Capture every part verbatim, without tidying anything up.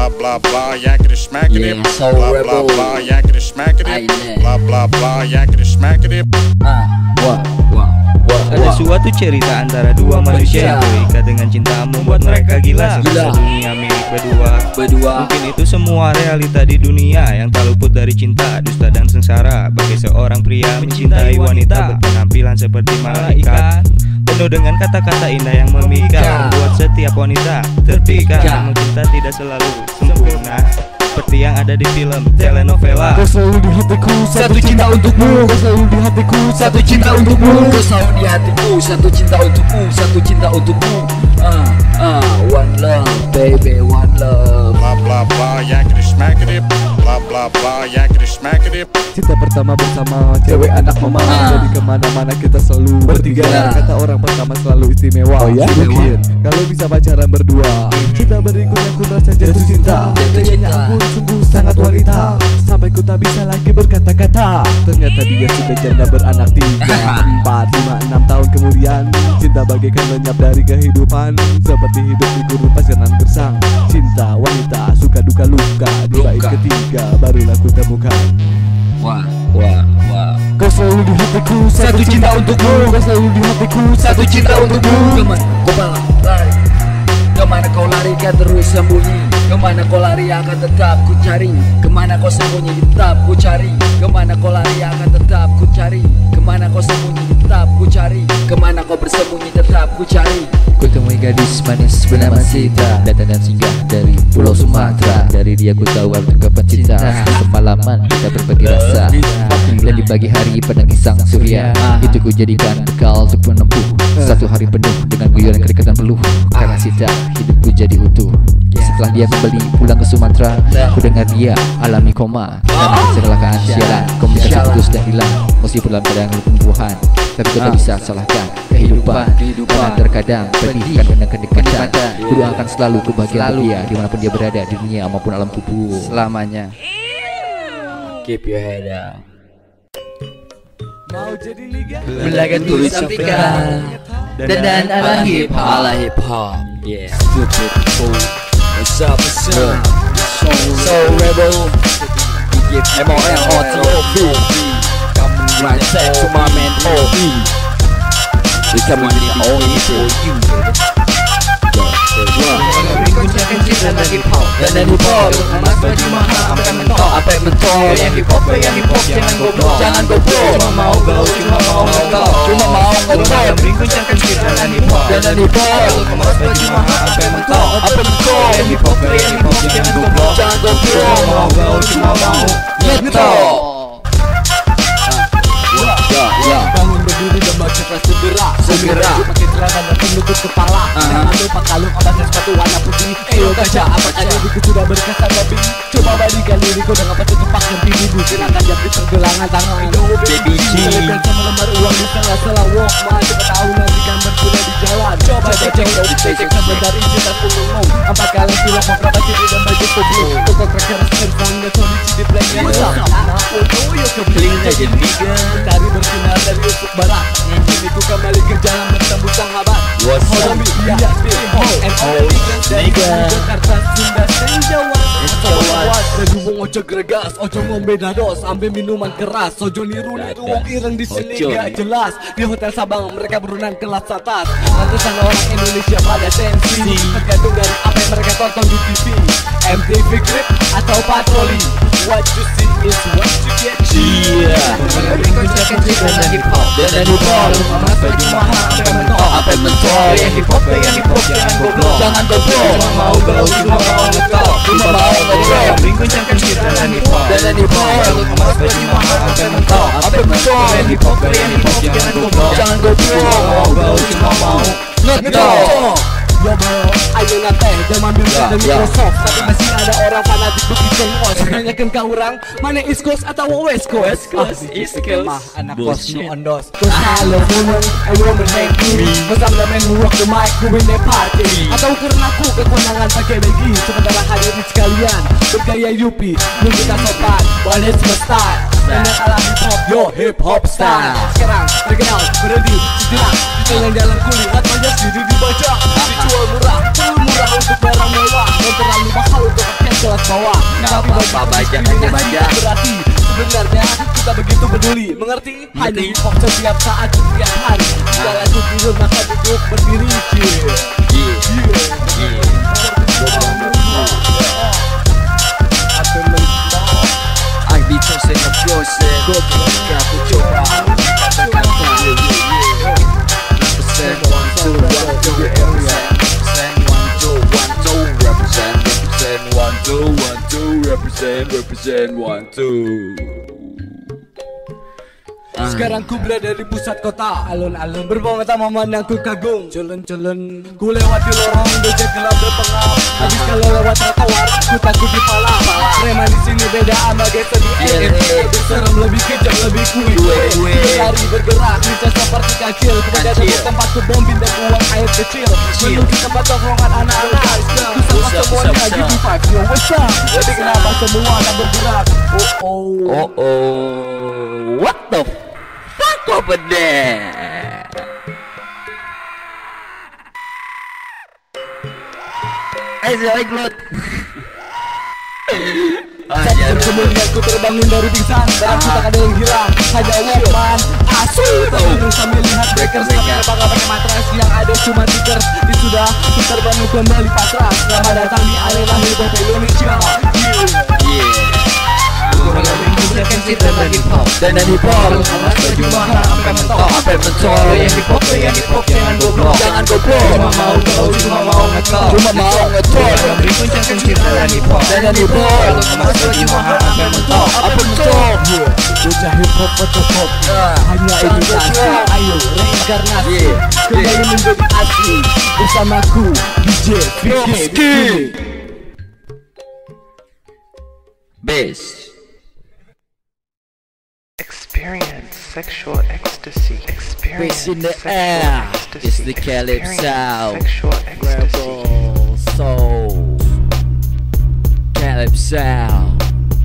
blah blah blah, yakety smackety, Yeah, so blah blah rebel. blah, yakety smackety, Aine. blah blah blah, yakety smackety. Ah, wah, wah, wah, Ada wah. suatu cerita antara dua manusia yang terikat dengan cinta membuat mereka gila. Gila. Serasa dunia milik berdua. Berdua. Mungkin itu semua realita di dunia yang tak luput dari cinta, dusta dan sengsara. Bagi seorang pria mencintai wanita berpenampilan seperti malaikat, penuh dengan kata-kata indah yang memikat, membuat setiap wanita terpikat. Namun cinta tidak selalu sempurna seperti yang ada di film telenovela. Kau selalu di hatiku, Satu cinta untukmu. Kau selalu di hatiku, Satu cinta untukmu. Kau selalu di hatiku. Satu cinta untukmu. Satu cinta untukmu. Ah, ah, one love, baby, one love. Blah blah blah, yakety smackety, blah blah blah, yakety smackety. Cinta pertama bersama cewek anak mama. Ah. Jadi kemana-mana kita selalu bertiga. Ya. Kata orang pertama selalu istimewa. Oh ya? Mungkin kalau bisa pacaran berdua. Cinta berikutnya ku rasa jatuh cinta. Jatuh Gayanya cinta. ampun sungguh sangat wanita. Sampai ku tak bisa lagi berkata-kata. Ternyata dia sudah janda beranak tiga, empat, lima, enam tahun kemudian. Cinta bagaikan lenyap dari kehidupan. Seperti hidup di gurun pasaran gersang. Cinta wanita suka duka luka. Di bait Luka. ketiga barulah ku temukan. Wah, wah, wah. Kau selalu di hatiku, Satu cinta untukmu. Kau selalu di hatiku, Satu cinta untukmu. Kemana kau lari? Kemana kau lari kan terus sembunyi? Kemana kau lari akan tetap ku cari? Kemana kau sembunyi tetap ku cari? Kemana kau lari akan tetap ku cari? Kemana kau sembunyi tetap ku cari? Kemana kau bersembunyi tetap ku cari? Ku temui gadis manis bernama Sita, datang dan singgah dari Pulau Sumatera. Dari dia ku tahu arti ungkapan cinta. Semalaman kita berbagi rasa, dan di pagi hari penangis sang surya itu ku jadikan bekal untuk menempuh satu hari penuh dengan guyuran kerikatan peluh. Karena Sita hidupku jadi utuh. Setelah dia kembali pulang ke Sumatera, ku dengar dia alami koma karena kecelakaan sialan. Komunikasi putus dan hilang meskipun dalam keadaan lumpuhan, tapi kita bisa salahkan kehidupan. Karena terkadang pedih karena kedekatan. Ku doakan selalu kebahagiaan dia dimanapun dia berada di dunia maupun alam kubur Selamanya. Keep your head down. Mau jadi liga? Belaga tulis Afrika dan dan ala hip hop. Ala hip hop. Yeah. Stupid fool. What's up, what's up? So rebel. M O N O T O B. Coming right back to my man O E. We coming with the O E for you. Guncakan cinta dan hip hop, Dan dan hip hop. emas baju mahal sampai mentok. Apa yang mentok? Yang hip hop, yang hip hop, jangan goblok. Jangan goblok. Cuma mau gaul, cuma mau ngetop. Cuma mau ngetop. Guncakan cinta dan hip hop, Dan dan hip hop. emas baju mahal sampai mentok. Apa yang mentok? Yang hip hop, yang hip hop, jangan goblok. Jangan Cuma goblok. mau gaul, cuma mau Ngetop. Ya, ya. Bangun berdiri dan baca kelas segera Segera. Pakai celana dan penutup kepala. Aha. Ambil pakalung obat dan sepatu warna putih. Eyo gajah, apa tadi diriku sudah berkesan lebih. Coba balikan diriku dengan pasti tempat yang tinggi. Silakan jepit pergelangan tangan. Baby G. Selipkan sama lembar uang di salah-salah walkman. Coba tahu nanti kan berkuda di jalan. Coba cek jauh, cek sebentar izin aku ngomong. Empat kali silap memperapa ciri dan baju publik. Toko cracker sensang dan solusi di playnya. Nah, oh yo Keling aja liga. Mencari bersinar dari ufuk barat. Kini ku kembali ke jalan bertemu sahabat. What's up? Homie, ya, home and all dari Jakarta, Sunda, dan Jawa. Jawa. Dari wong ojo gregas, ojo ngombe dados, ambil minuman keras, ojo niru-niru wong ireng di sini Ojo. gak jelas. Di Hotel Sabang mereka berenang kelas atas. Ratusan orang Indonesia pada sensi, tergantung dari apa yang mereka tonton di T V, M T V Clip atau Patroli. What you see is what you get. Iya. Guncakan cinta dan hip hop, Dan dan hip hop. emas baju mahal sampai mentok. Apa yang mentok? Yang hip hop, yang hip hop, jangan goblok. Jangan goblok. Cuma mau gaul, cuma mau ngetop. Cuma mau ngetop. Guncakan cinta dan hip hop, Dan dan hip hop. emas baju mahal sampai mentok. Apa yang mentok? Yang hip hop, yang hip hop, jangan goblok. Jangan Cuma goblok. mau gaul, cuma mau Ngetop. Yo bro, ayo nate, jangan ambil Ya, dan ya. Microsoft. Tapi masih ada orang fanatik bikin os. Nanyakan kau orang, mana East Coast atau West Coast? West Coast, Ah, East Coast. Mah, anak kos Bullshit. no ondos. Cause I love women, and women hate me. Cause I'm the man who rock the mic, who win the party. Atau karena aku kekonangan pakai begi. Sementara hadirin sekalian, bergaya Yupi, nunggu kita sopan. One is my style, dan yang ala hip hop, yo hip hop style. Sekarang terkenal, berhenti, sejenak. Di jalan-jalan kulihat banyak diri dibaca. Dijual murah, terlalu murah untuk barang mewah, dan terlalu mahal untuk paket bawah. Nggak apa-apa, baca aja, baca. Berarti sebenarnya kita begitu peduli. Mengerti? Hanya hip hop setiap saat, setiap hari. Jika lagu tidur maka duduk berdiri. Yeah, yeah. Arbitro se no close, ketika aku coba kata-kata. Represent one two one two represent one two one two represent represent one two one two represent represent one two. Sekarang ku berada di pusat kota, alun-alun berbau mata memandangku kagum. Culun-culun ku lewat di lorong becek gelap berpengap. Habis kalau lewat trotoar ku takut dipala. Preman di sini beda sama gangster di L A. Lebih serem, lebih kejam, lebih kuy. Berlari bergerak lincah seperti kacil. Kepada ada tempat ku bombin dan uang air kecil. Menuju tempat tongkrongan anak-anak. Ku sama semuanya gitu five. Yo what's up? Jadi kenapa semua tak bergerak? Oh oh Oh oh, what the fuck over there? Eh, saya ikut. Dan kemudian ku terbangun dari pingsan. Barangku tak ada yang hilang, hanya Walkman asu. Terus sambil lihat breakers sampai terbang pakai matras. Yang ada cuma tikers. Ini sudah ku terbangun kembali pasrah. Selamat datang di arena hip hop Indonesia. Yeah. Menggunakan citra lagi pop Dan hip hop Mas baju mahal sampai mentok, sampai mentok. yang hip hop, yang hip hop, jangan goblok. Jangan goblok. Cuma mau tahu, cuma mau ngetop. Cuma mau ngetop. Menggunakan citra lagi pop Dan hip hop Mas baju mahal sampai mentok, Apa mentok? bocah hip hop fotokop. Hanya imitasi, ayo reinkarnasi. Yeah. Kembali menjadi asli bersamaku D J Vicky. Best. Experience sexual ecstasy. Experience Bass in the sexual air. ecstasy. It's the Caleb Experience sound. Sexual ecstasy. Rebel soul. Caleb sound.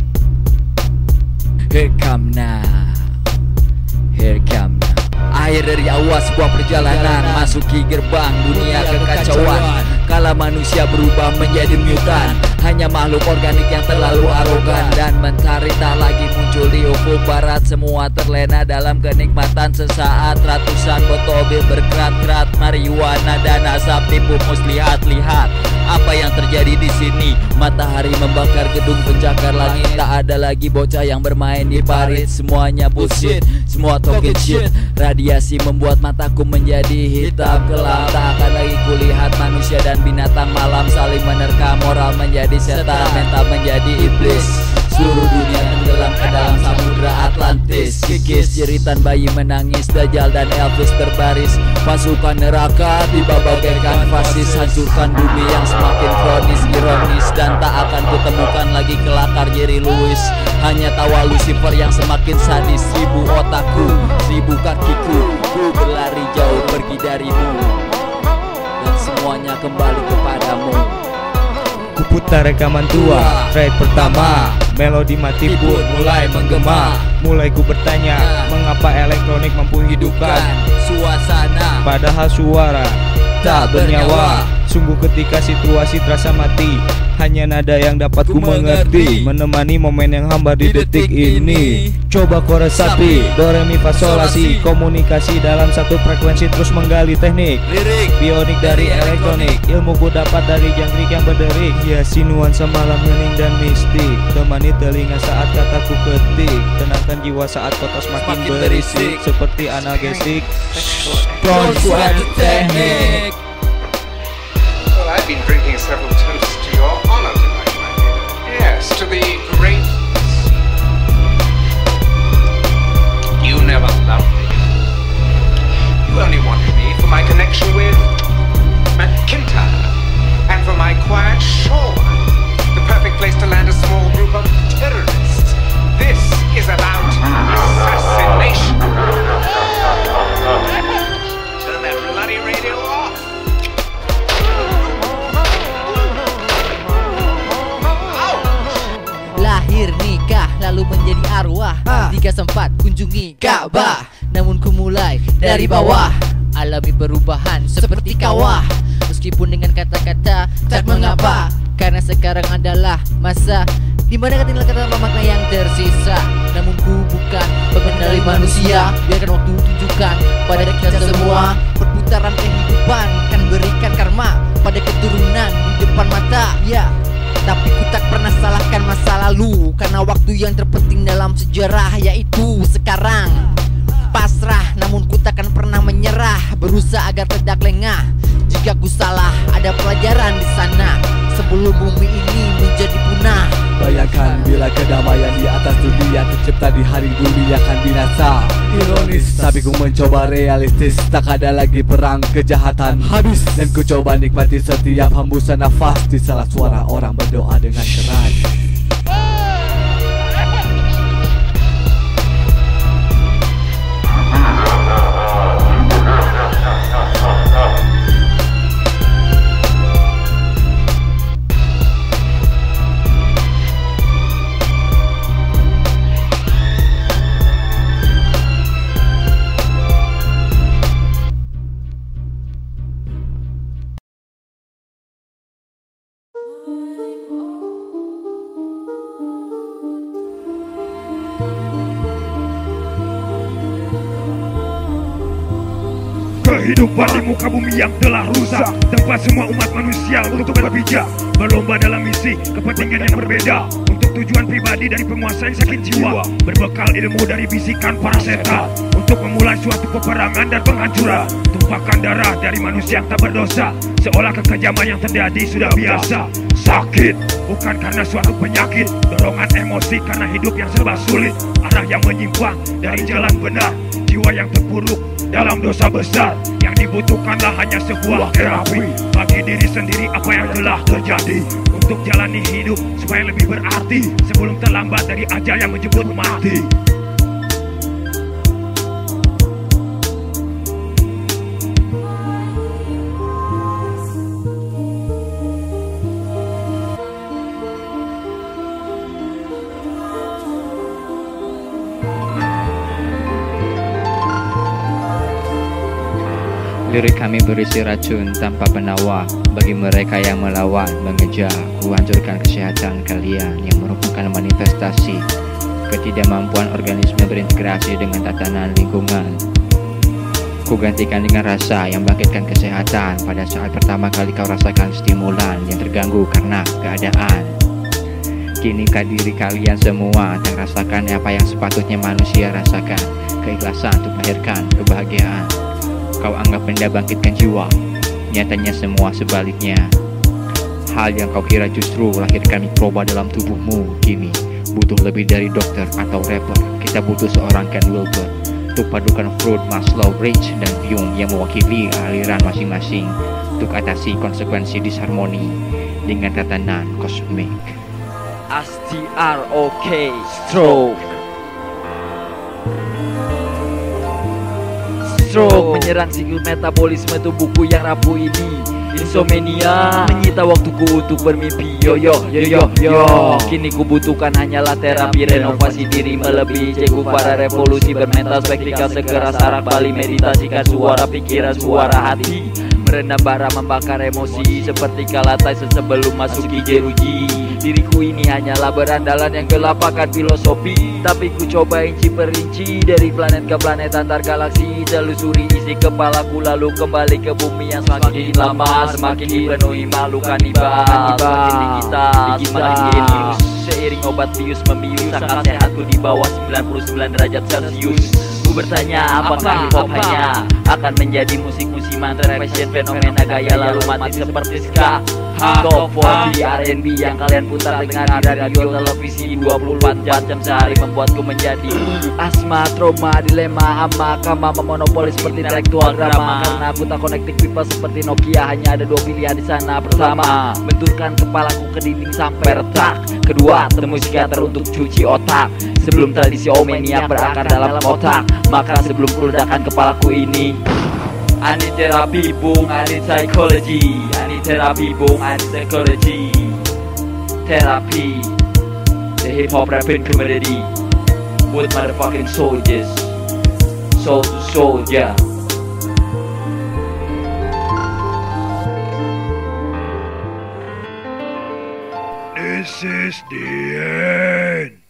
Here come now. Here come now. Akhir dari awal sebuah perjalanan, masuki gerbang dunia kekacauan. Kala manusia berubah menjadi mutan, hanya makhluk organik yang terlalu arogan dan mencari tak lagi muncul di ufuk barat. Semua terlena dalam kenikmatan sesaat. Ratusan botol bir berkerat-kerat, marijuana dan asap tipu muslihat. Lihat apa yang terjadi di sini. Matahari membakar gedung pencakar langit. Tak ada lagi bocah yang bermain di parit. Semuanya bullshit, semua talking shit. Radiasi membuat mataku menjadi hitam kelam. Tak akan lagi kulihat manusia dan binatang malam saling menerka. Moral menjadi setan, mental menjadi iblis. Seluruh dunia tenggelam ke dalam samudra Atlantis. Kikis jeritan bayi menangis, Dajjal dan Elvis berbaris. Pasukan neraka tiba bagaikan fasis, hancurkan bumi yang semakin kronis, ironis. Dan tak akan kutemukan lagi kelakar Jerry Lewis. Hanya tawa Lucifer yang semakin sadis. Seribu otakku, seribu kakiku, ku berlari jauh pergi darimu. Dan semuanya kembali kepadamu. Kuputar rekaman tua, track pertama, melodi mati pun mulai menggema. Mulai ku bertanya, mengapa elektronik mampu hidupkan Suasana padahal suara tak bernyawa. Sungguh ketika situasi terasa mati, hanya nada yang dapat ku mengerti, menemani momen yang hambar di detik ini. Coba kau resapi, do re mi fa sol la si. Komunikasi dalam satu frekuensi terus menggali teknik lirik bionik dari elektronik. Ilmu ku dapat dari jangkrik yang berderik, hiasi nuansa malam hening dan mistik. Temani telinga saat kataku ketik, tenangkan jiwa saat kota semakin Semakin berisik. berisik. Seperti analgesik. Sexual Don't sweat the technique. Well, I've been drinking several toasts to your honor tonight, my dear. Yes, to the great. You never loved me. You only wanted me for my connection with McIntyre and for my quiet shoreline, the perfect place to land a small group of terrorists. This is about assassination. Turn that bloody radio off. Lahir nikah lalu menjadi arwah. Tiga sempat kunjungi Ka'bah, namun ku mulai dari bawah. Alami perubahan seperti kawah. Meski meskipun dengan kata-kata tak mengapa. Karena sekarang adalah masa dimana tinggal kata makna yang tersisa. Namun ku bukan pengendali manusia. Biarkan waktu tunjukkan pada kita semua. Perputaran kehidupan kan berikan karma pada keturunan di depan mata. Ya, tapi ku tak pernah salahkan masa lalu, karena waktu yang terpenting dalam sejarah yaitu sekarang. Pasrah, namun ku takkan pernah menyerah. Berusaha agar tidak lengah. Jika ku salah, ada pelajaran di sana sebelum bumi ini menjadi punah. Bayangkan bila kedamaian di atas dunia tercipta di hari dunia akan binasa. Ironis, tapi ku mencoba realistis. Tak ada lagi perang, kejahatan habis. Dan ku coba nikmati setiap hembusan nafas di salah suara orang berdoa dengan keras. Kehidupan di muka bumi yang telah rusak, tempat semua umat manusia untuk berpijak, berlomba dalam misi kepentingan yang berbeda, untuk tujuan pribadi dari penguasa yang sakit jiwa, berbekal ilmu dari bisikan para setan, untuk memulai suatu peperangan dan penghancuran. Tumpahkan darah dari manusia yang tak berdosa, seolah kekejaman yang terjadi sudah biasa. Sakit bukan karena suatu penyakit, dorongan emosi karena hidup yang serba sulit, arah yang menyimpang dari jalan benar, jiwa yang terpuruk dalam dosa besar. Yang dibutuhkanlah hanya sebuah terapi bagi diri sendiri apa yang telah terjadi, untuk jalani hidup supaya lebih berarti sebelum terlambat dari ajal yang menjemput mati. Lirik kami berisi racun tanpa penawar. Bagi mereka yang melawan, mengejar, ku hancurkan kesehatan kalian yang merupakan manifestasi ketidakmampuan organisme berintegrasi dengan tatanan lingkungan. Ku gantikan dengan rasa yang bangkitkan kesehatan pada saat pertama kali kau rasakan stimulan yang terganggu karena keadaan. Kinikah diri kalian semua tak rasakan apa yang sepatutnya manusia rasakan, keikhlasan untuk melahirkan kebahagiaan. Kau anggap benda bangkitkan jiwa, nyatanya semua sebaliknya. Hal yang kau kira justru melahirkan mikroba dalam tubuhmu, kini butuh lebih dari dokter atau rapper. Kita butuh seorang Ken Wilber untuk padukan Freud, Maslow, Reich, dan Jung yang mewakili aliran masing-masing untuk atasi konsekuensi disharmoni dengan tatanan kosmik. S T R O K, stroke. Stroke menyerang siklus metabolisme tubuhku yang rapuh ini. Insomnia menyita waktuku untuk bermimpi. Yo yo yo yo yo. Kini ku butuhkan hanyalah terapi renovasi diri melebihi cekuk para revolusi bermental spektikal sekeras arak Bali. Meditasikan suara pikiran, suara hati, merendam bara membakar emosi seperti kala Tyson sebelum masuki jeruji. Diriku ini hanyalah berandalan yang gelap akan filosofi, tapi ku coba inci per inci dari planet ke planet antar galaksi. Telusuri isi kepalaku lalu kembali ke bumi yang semakin lama semakin dipenuhi makhluk kanibal. Semakin digital, semakin jenius. Seiring obat bius membius, akal sehatku di bawah sembilan puluh sembilan derajat Celcius. Ku bertanya apakah hip hop hanya akan menjadi musik musiman, fashion, fenomena gaya lalu mati seperti ska, hardcore, folk, R and B yang kalian putar dengar di radio, televisi dua puluh empat jam sehari membuatku menjadi asma, trauma, dilema, hama, kama, memonopoli seperti intelektual drama. Karena aku tak connecting people seperti Nokia, hanya ada dua pilihan di sana. Pertama, benturkan kepalaku ke dinding sampai retak. Kedua, temui psikiater untuk cuci otak sebelum tradisi omenia berakar dalam otak. Maka sebelum kuledakan kepalaku ini, I need therapy, boom, I need psychology. I need therapy, boom, I need psychology. Therapy, the hip hop rapping community with motherfucking soldiers, soul to soldier. This is the end.